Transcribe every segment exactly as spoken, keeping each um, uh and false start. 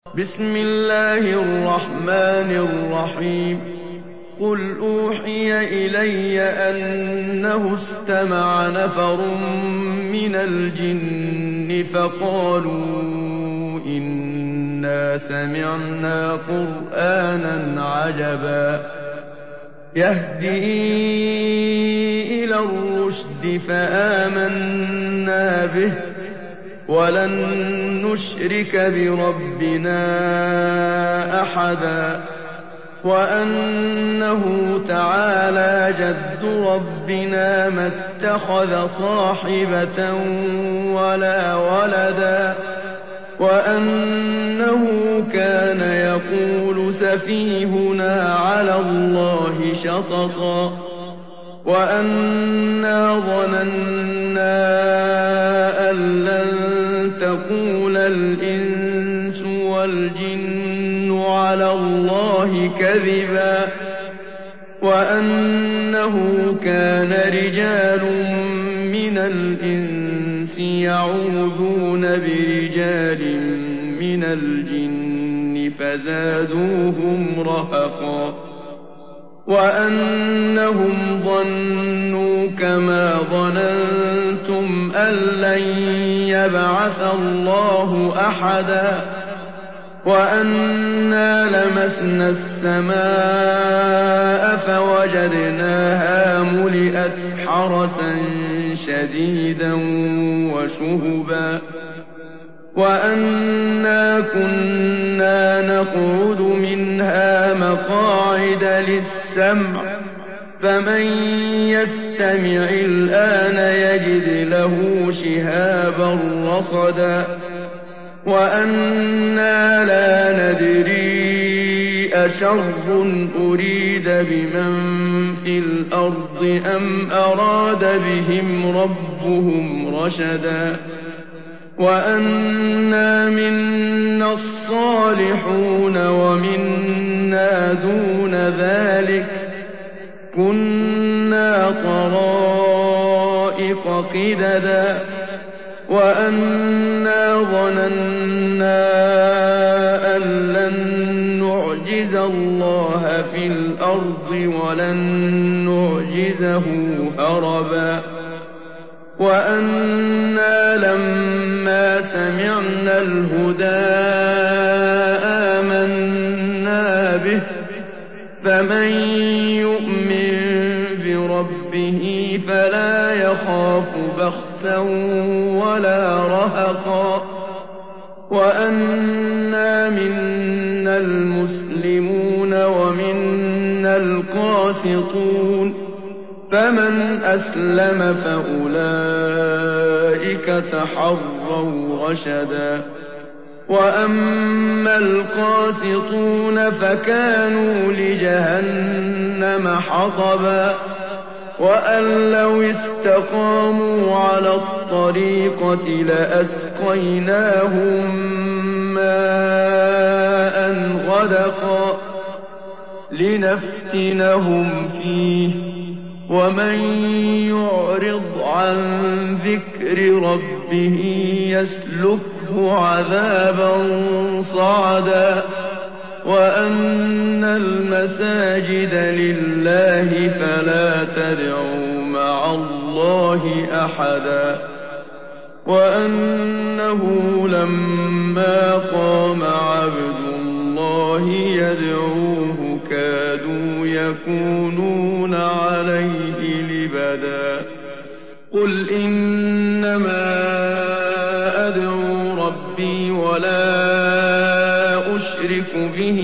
بسم الله الرحمن الرحيم قل أوحي إلي أنه استمع نفر من الجن فقالوا إنا سمعنا قرآنا عجبا يهدي إلى الرشد فآمنا به ولن نشرك بربنا أحدا وأنه تعالى جد ربنا ما اتخذ صاحبة ولا ولدا وأنه كان يقول سفيهنا على الله شططا وأنا ظننا أن لن تقول الإنس والجن على الله كذبا وأنه كان رجال من الإنس يعوذون برجال من الجن فزادوهم رهقا وأنهم ظنوا كما ظننتم أن لن يبعث الله أحدا وأنا لمسنا السماء فوجدناها ملئت حرسا شديدا وشهبا وأنا كنا نقعد منها مقاعد للسمع فمن يستمع الآن يجد له شهابا رصدا وأنا لا ندري أشر أريد بمن في الأرض أم أراد بهم ربهم رشدا وأنا منا الصالحون ومنا دون ذلك كنا طرائق قددا وأنا ظننا أن لن نعجز الله في الأرض ولن نعجزه هربا وأنا لما سمعنا الهدى آمنا به فمن يؤمن بربه فلا يخاف بخسا ولا رهقا وأنا منا المسلمون ومنا القاسطون فمن أسلم فأولئك تحروا رشدا وأما القاسطون فكانوا لجهنم حطبا وأن لو استقاموا على الطريقة لأسقيناهم ماء غدقا لنفتنهم فيه ومن يعرض عن ذكر ربه يسلكه عذابا صعدا وأن المساجد لله فلا تدعوا مع الله أحدا وأنه لما قام عبد الله يدعوه كادوا يكونون عليه لبدا قل إنما أدعو ربي ولا أشرك به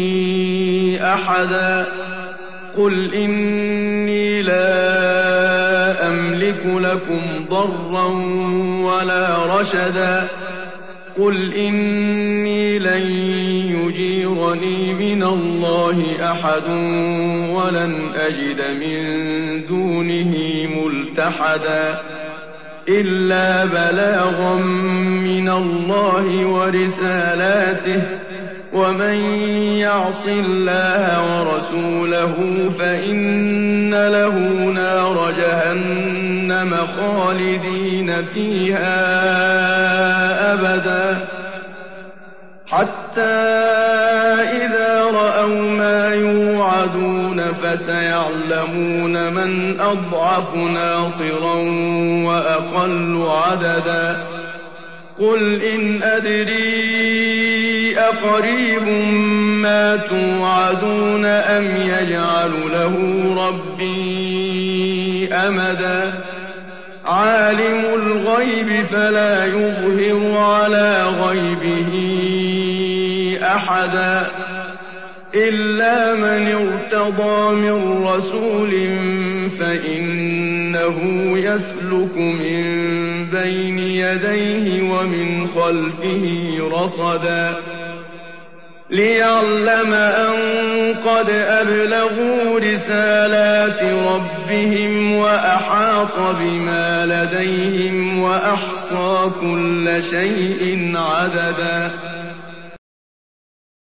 أحدا قل إني لا أملك لكم ضرا ولا رشدا قل إني لن يجيرني من الله أحد ولن أجد من دونه ملتحدا إلا بلاغا من الله ورسالاته ومن يعص الله ورسوله فإن له نار جهنم خالدين فيها أبدا حَتَّىٰ إِذَا رَأَوْا مَا يُوعَدُونَ فَسَيَعْلَمُونَ مَنْ أَضْعَفُ نَاصِرًا وَأَقَلُّ عَدَدًا قُلْ إِنْ أَدْرِي أَقَرِيبٌ مَّا تُوعَدُونَ أَمْ يَجْعَلُ لَهُ رَبِّي أَمَدًا عَالِمُ الْغَيْبِ فَلَا يُظْهِرُ عَلَىٰ غَيْبِهِ أَحَدًا إِلَّا مَنِ ارْتَضَىٰ مِن رَّسُولٍ فَإِنَّهُ يَسْلُكُ مِن بَيْنِ يَدَيْهِ وَمِنْ خَلْفِهِ رَصَدًا لِّيَعْلَمَ أَن قَدْ أَبْلَغُوا رِسَالَاتِ رَبِّهِمْ وَأَحَاطَ بِمَا لَدَيْهِمْ وَأَحْصَىٰ كُلَّ شَيْءٍ عَدَدًا